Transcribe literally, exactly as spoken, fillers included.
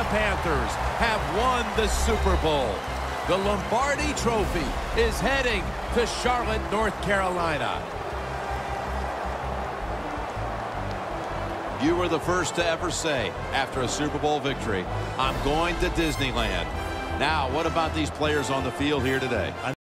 Panthers have won the Super Bowl. The Lombardi Trophy is heading to Charlotte, North Carolina. You were the first to ever say, after a Super Bowl victory, I'm going to Disneyland. Now, what about these players on the field here today?